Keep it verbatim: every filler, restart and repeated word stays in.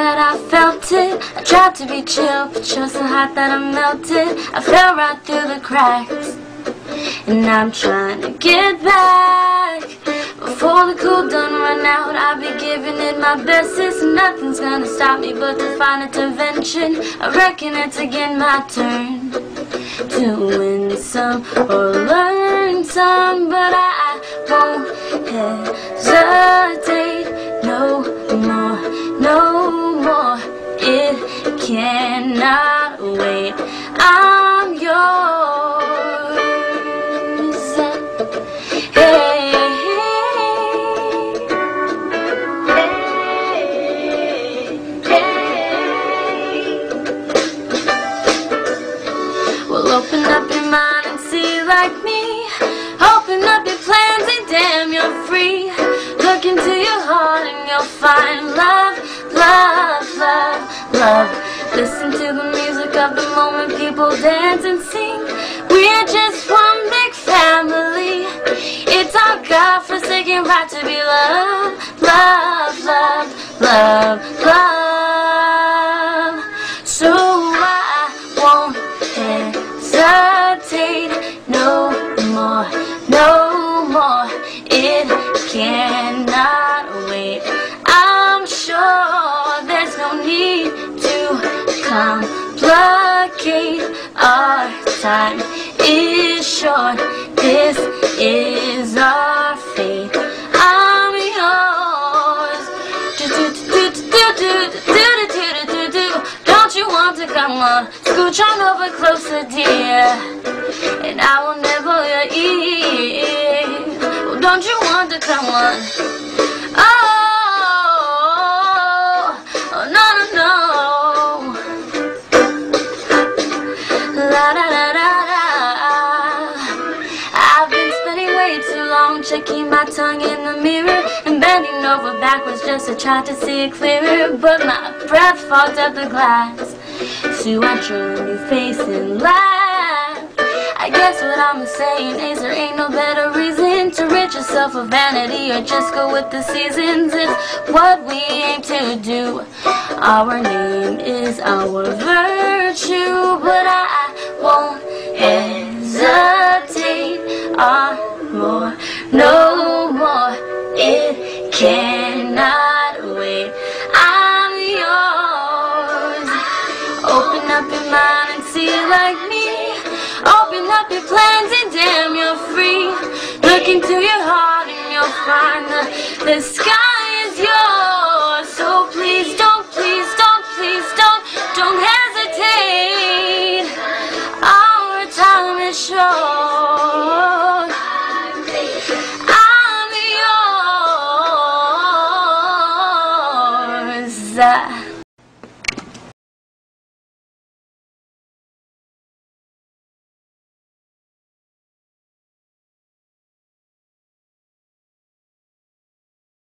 that I felt it. I tried to be chill, but you're so hot that I melted. I fell right through the cracks, and I'm trying to get back. Before the cool done run out, I'll be giving it my best. It's nothing's gonna stop me but divine intervention. I reckon it's again my turn to win some or learn some, but I won't hesitate no more, no more. It cannot wait. I'm yours. Hey, hey, hey. Well, open up your mind and see like me. Open up your plans and damn, you're free. Look into your heart and you'll find love, love, love, love. Listen to the music of the moment, people dance and sing. We're just one big family. It's our God-forsaken right to be loved, love, love, love, love. So I won't hesitate no more, no more. It cannot wait. I'm sure there's no need to complicate. Our time is short. This is our fate. I'm yours. Do do do do do do do do do do. Don't you want to come on? Scooch on over closer, dear, and I will never your ear. Well, don't you want to come on? Oh, oh no no no. La da da da da. I've been spending way too long checking my tongue in the mirror and bending over backwards just to try to see it clearer, but my breath fogged up the glass. So I drew a new face and laughed. I guess what I'm saying is there ain't no better reason to rid yourself of vanity or just go with the seasons. It's what we aim to do. Our name is our virtue, but I won't hesitate on more, no more. It cannot wait. I'm yours. Open up your mind and see like me. Open up your plans and damn, you're free. Look into your heart and you'll find the, the sky is yours.